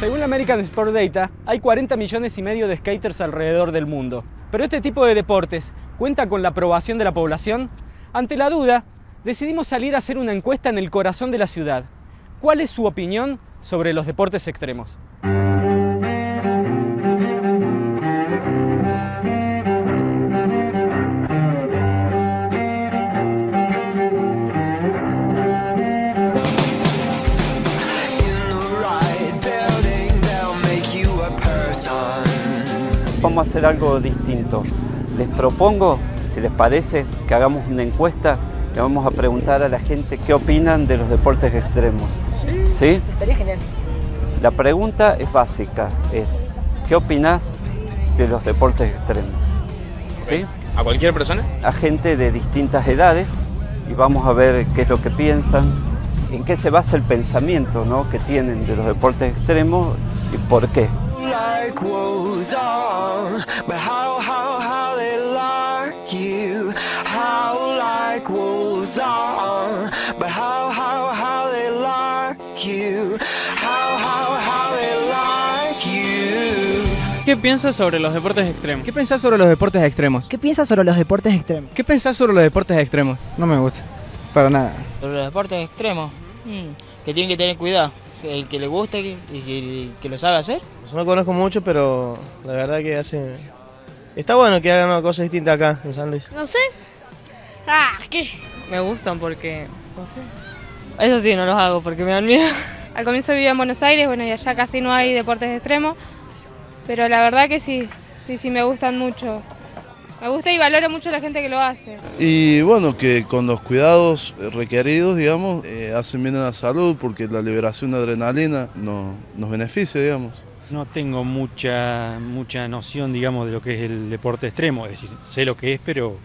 Según la American Sport Data, hay 40 millones y medio de skaters alrededor del mundo. Pero este tipo de deportes cuenta con la aprobación de la población. Ante la duda, decidimos salir a hacer una encuesta en el corazón de la ciudad. ¿Cuál es su opinión sobre los deportes extremos? Vamos a hacer algo distinto. Les propongo, si les parece, que hagamos una encuesta y vamos a preguntar a la gente qué opinan de los deportes extremos. ¿Sí? Estaría genial. La pregunta es básica, es ¿qué opinas de los deportes extremos? ¿Sí? ¿A cualquier persona? A gente de distintas edades y vamos a ver qué es lo que piensan, en qué se basa el pensamiento, ¿no?, que tienen de los deportes extremos y por qué. ¿Qué piensas sobre los deportes extremos? ¿Qué pensás sobre los deportes extremos? ¿Qué piensas sobre los deportes extremos? ¿Qué pensás sobre los deportes extremos? No me gusta, para nada. Sobre los deportes extremos, que tienen que tener cuidado. El que le guste y que lo sabe hacer. No conozco mucho, pero la verdad que hace... Está bueno que hagan cosas distintas acá en San Luis. No sé. ¿Qué? Me gustan porque, no sé. Eso sí, no los hago porque me dan miedo. Al comienzo vivía en Buenos Aires, bueno, y allá casi no hay deportes extremos. Pero la verdad que sí me gustan mucho. Me gusta y valoro mucho a la gente que lo hace. Y bueno, que con los cuidados requeridos, digamos, hacen bien a la salud porque la liberación de adrenalina nos beneficia, digamos. No tengo mucha noción, digamos, de lo que es el deporte extremo, es decir, sé lo que es, pero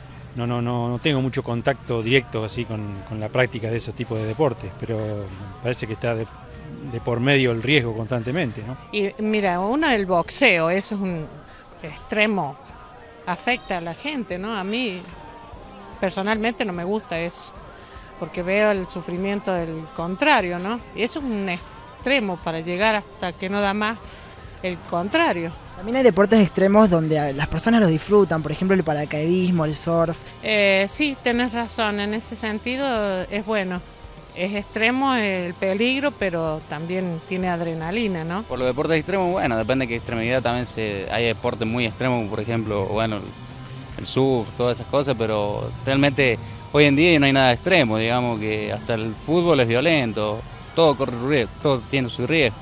no tengo mucho contacto directo así con la práctica de esos tipos de deportes, pero parece que está de por medio el riesgo constantemente, ¿no? Y mira, uno el boxeo, eso es un extremo. Afecta a la gente, ¿no? A mí personalmente no me gusta eso, porque veo el sufrimiento del contrario, ¿no? Y eso es un extremo para llegar hasta que no da más el contrario. También hay deportes extremos donde las personas los disfrutan, por ejemplo el paracaidismo, el surf. Sí, tenés razón, en ese sentido es bueno. Es extremo el peligro, pero también tiene adrenalina, ¿no? Por los deportes extremos, bueno, depende de qué extremidad también hay deportes muy extremos, por ejemplo, bueno, el surf, todas esas cosas, pero realmente hoy en día no hay nada extremo, digamos que hasta el fútbol es violento, todo corre riesgo, todo tiene su riesgo.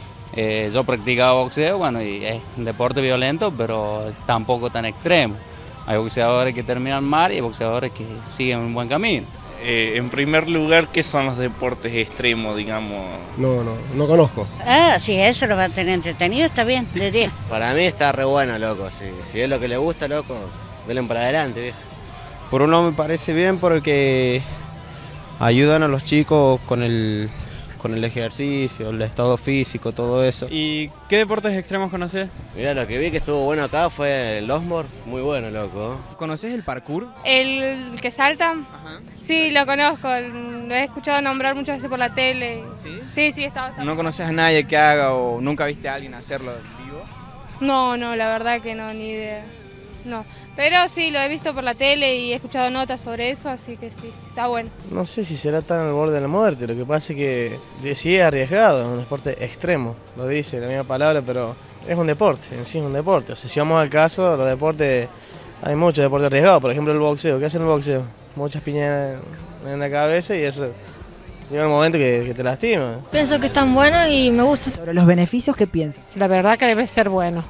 Yo practicaba boxeo, bueno, y es un deporte violento, pero tampoco tan extremo. Hay boxeadores que terminan mal y hay boxeadores que siguen un buen camino. En primer lugar, ¿qué son los deportes extremos, digamos? No conozco. Si eso lo va a tener entretenido, está bien, de 10. Para mí está re bueno, loco. Si es lo que le gusta, loco, denle para adelante, viejo. Por un lado me parece bien porque ayudan a los chicos con el ejercicio, el estado físico, todo eso. ¿Y qué deportes extremos conoces? Mirá, lo que vi que estuvo bueno acá fue el Osmore, muy bueno, loco. ¿Conoces el parkour? ¿El que salta? Ajá. Sí, lo conozco, lo he escuchado nombrar muchas veces por la tele. ¿Sí? Sí, está bastante. ¿No conoces a nadie que haga o nunca viste a alguien hacerlo en vivo? No, la verdad que no, ni idea. No, pero sí, lo he visto por la tele y he escuchado notas sobre eso, así que sí, está bueno. No sé si será tan al borde de la muerte, lo que pasa es que sí es arriesgado, es un deporte extremo, lo dice la misma palabra, pero es un deporte, en sí es un deporte. O sea, si vamos al caso, los deportes, hay muchos deportes arriesgados, por ejemplo el boxeo, ¿qué hacen el boxeo? Muchas piñas en la cabeza y eso llega un momento que te lastima. Pienso que están buenos y me gustan. Sobre los beneficios, ¿qué piensas? La verdad que debe ser bueno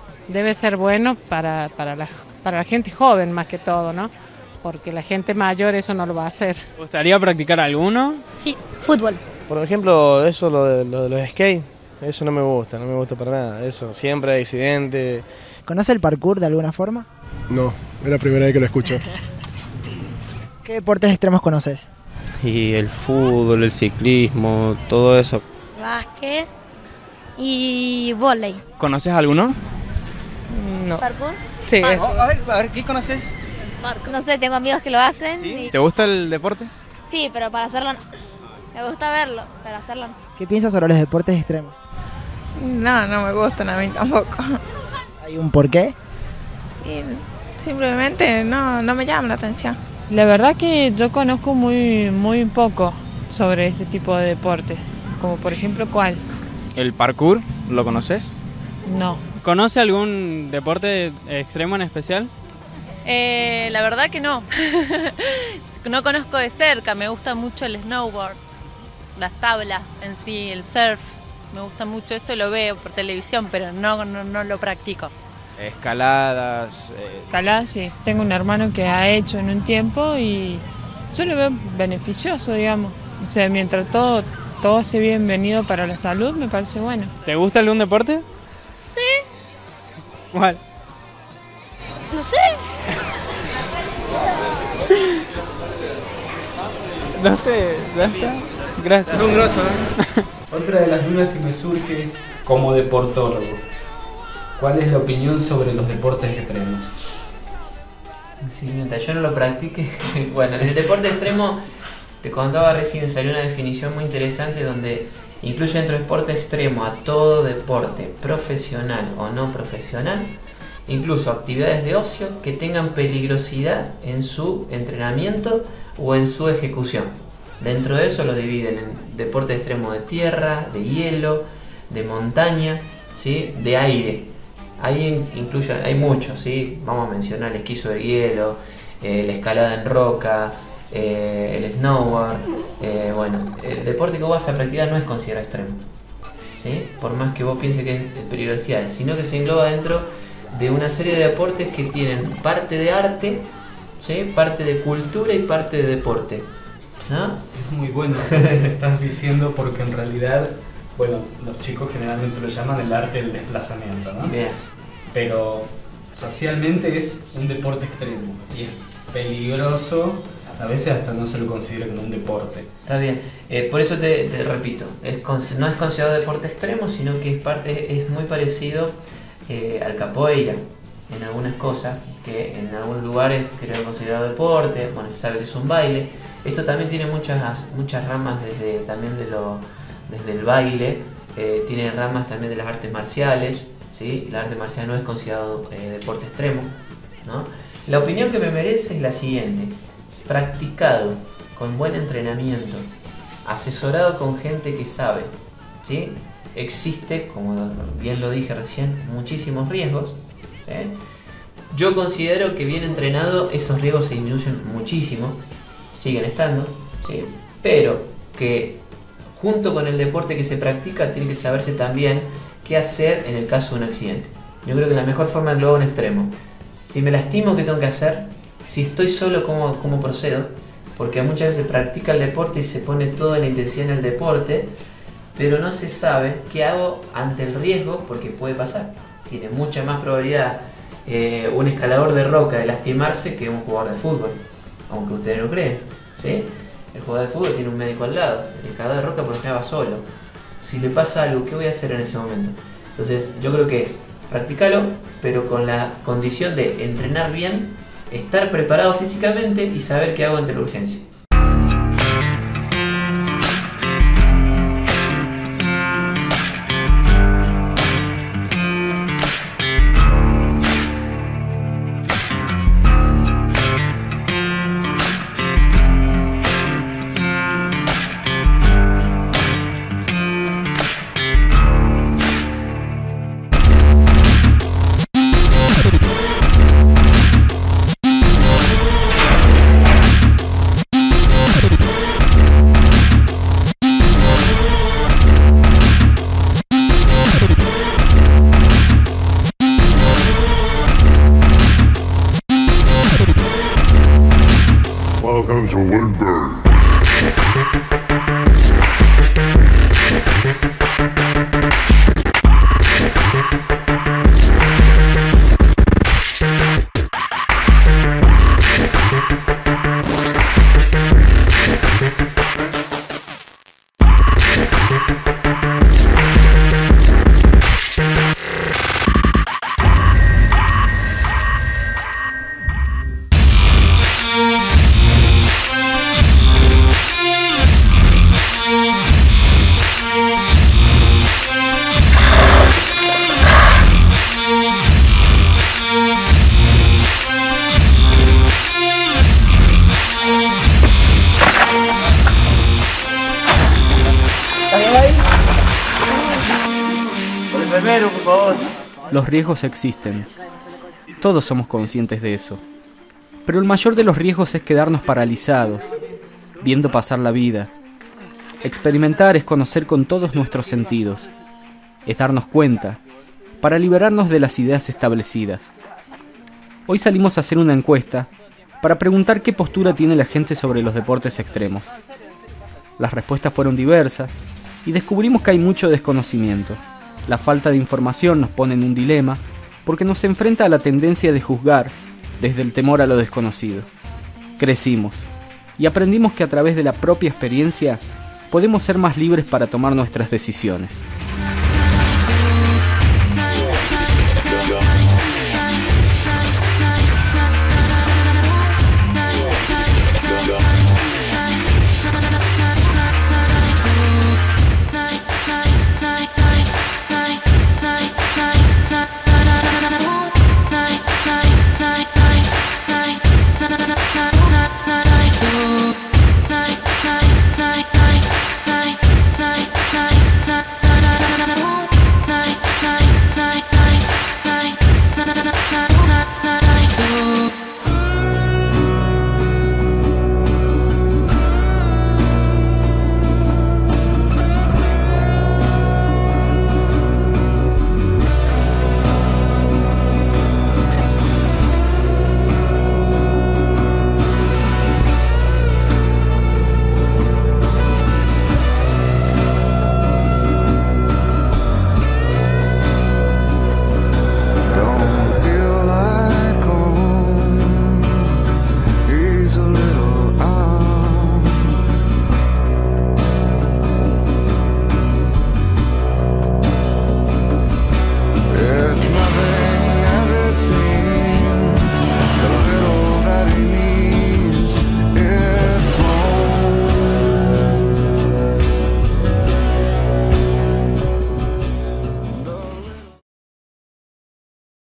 para la gente joven más que todo, ¿no? Porque la gente mayor eso no lo va a hacer. ¿Te gustaría practicar alguno? Sí, fútbol. Por ejemplo, eso lo de los skate, eso no me gusta para nada, eso, siempre hay accidentes. ¿Conoce el parkour de alguna forma? No, es la primera vez que lo escucho. ¿Qué deportes extremos conoces? Y el fútbol, el ciclismo, todo eso. Básquet y vóley. ¿Conoces alguno? No. ¿Parkour? Sí. A ver, ¿qué conoces? No sé, tengo amigos que lo hacen. ¿Sí? Y... ¿Te gusta el deporte? Sí, pero para hacerlo no. Me gusta verlo, pero hacerlo no. ¿Qué piensas sobre los deportes extremos? No, no me gustan a mí tampoco. ¿Hay un porqué? Y simplemente no me llama la atención. La verdad que yo conozco muy poco sobre ese tipo de deportes, como por ejemplo, ¿cuál? ¿El parkour? ¿Lo conoces? No. ¿Conoce algún deporte extremo en especial? La verdad que no. No conozco de cerca, me gusta mucho el snowboard, las tablas en sí, el surf. Me gusta mucho eso, lo veo por televisión, pero no lo practico. Escaladas. Escalada, sí. Tengo un hermano que ha hecho en un tiempo y yo lo veo beneficioso, digamos. O sea, mientras todo sea bienvenido para la salud, me parece bueno. ¿Te gusta algún deporte? Sí. ¿Cuál? No sé. No sé, ya está. Gracias. Es un grosso, ¿eh? Otra de las dudas que me surge es, como deportólogo, ¿cuál es la opinión sobre los deportes extremos? Sí, mientras yo no lo practique. Bueno, en el deporte extremo, te contaba recién, salió una definición muy interesante donde incluye dentro del deporte extremo a todo deporte, profesional o no profesional, incluso actividades de ocio que tengan peligrosidad en su entrenamiento o en su ejecución. Dentro de eso lo dividen en deporte extremo de tierra, de hielo, de montaña, ¿sí? De aire. Ahí incluye, hay muchos, ¿sí? Vamos a mencionar el esquí sobre hielo, la escalada en roca, el snowboard. Bueno, el deporte que vos vas a practicar no es considerado extremo, ¿sí? Por más que vos pienses que es de peligrosidad, sino que se engloba dentro de una serie de deportes que tienen parte de arte, ¿sí? Parte de cultura y parte de deporte, ¿no? Es muy bueno lo que estás diciendo, porque en realidad, bueno, los chicos generalmente lo llaman el arte del desplazamiento, ¿no? Bien. Pero socialmente es un deporte extremo y es peligroso, a veces hasta no se lo considera como un deporte. Está bien, por eso te repito, no es considerado deporte extremo, sino que es muy parecido al capoeira en algunas cosas, que en algunos lugares creo considerado deporte. Bueno, se sabe que es un baile. Esto también tiene muchas ramas desde el baile, tiene ramas también de las artes marciales, ¿sí? El arte marcial no es considerado deporte extremo, ¿no? La opinión que me merece es la siguiente: practicado con buen entrenamiento, asesorado con gente que sabe, ¿sí? Existe, como bien lo dije recién, muchísimos riesgos, ¿eh? Yo considero que bien entrenado esos riesgos se disminuyen muchísimo, siguen estando, ¿sí? Pero que junto con el deporte que se practica tiene que saberse también qué hacer en el caso de un accidente. Yo creo que la mejor forma de englobar un extremo: si me lastimo, ¿qué tengo que hacer? Si estoy solo, ¿cómo procedo? Porque muchas veces se practica el deporte y se pone toda la intensidad en el deporte, pero no se sabe qué hago ante el riesgo, porque puede pasar. Tiene mucha más probabilidad un escalador de roca de lastimarse que un jugador de fútbol, aunque ustedes no creen, ¿sí? El jugador de fútbol tiene un médico al lado, el escalador de roca por lo general va solo. Si le pasa algo, ¿qué voy a hacer en ese momento? Entonces yo creo que es practicarlo, pero con la condición de entrenar bien, estar preparado físicamente y saber qué hago ante la urgencia. Welcome to Lindbergh. Los riesgos existen. Todos somos conscientes de eso. Pero el mayor de los riesgos es quedarnos paralizados, viendo pasar la vida. Experimentar es conocer con todos nuestros sentidos. Es darnos cuenta, para liberarnos de las ideas establecidas. Hoy salimos a hacer una encuesta para preguntar qué postura tiene la gente sobre los deportes extremos. Las respuestas fueron diversas y descubrimos que hay mucho desconocimiento. La falta de información nos pone en un dilema porque nos enfrenta a la tendencia de juzgar desde el temor a lo desconocido. Crecimos y aprendimos que a través de la propia experiencia podemos ser más libres para tomar nuestras decisiones.